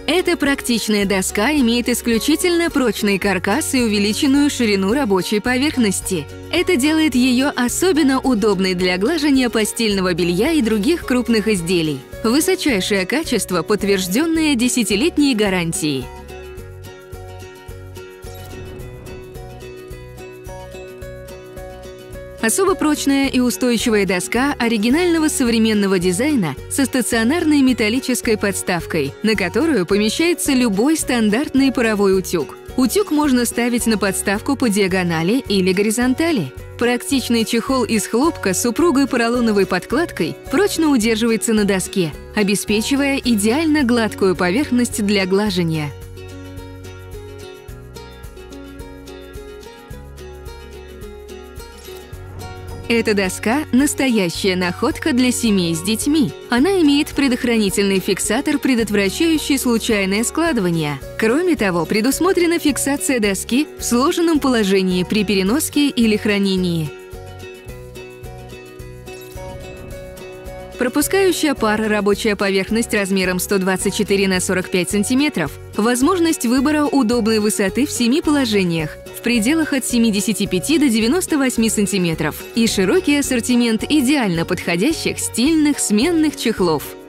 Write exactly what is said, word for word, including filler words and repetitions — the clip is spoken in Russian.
Эта практичная доска имеет исключительно прочный каркас и увеличенную ширину рабочей поверхности. Это делает ее особенно удобной для глажения постельного белья и других крупных изделий. Высочайшее качество, подтвержденное десятилетней гарантией. Особо прочная и устойчивая доска оригинального современного дизайна со стационарной металлической подставкой, на которую помещается любой стандартный паровой утюг. Утюг можно ставить на подставку по диагонали или горизонтали. Практичный чехол из хлопка с упругой поролоновой подкладкой прочно удерживается на доске, обеспечивая идеально гладкую поверхность для глажения. Эта доска – настоящая находка для семей с детьми. Она имеет предохранительный фиксатор, предотвращающий случайное складывание. Кроме того, предусмотрена фиксация доски в сложенном положении при переноске или хранении. Пропускающая пар рабочая поверхность размером сто двадцать четыре на сорок пять сантиметров. Возможность выбора удобной высоты в семи положениях, в пределах от семидесяти пяти до девяноста восьми сантиметров. И широкий ассортимент идеально подходящих стильных сменных чехлов.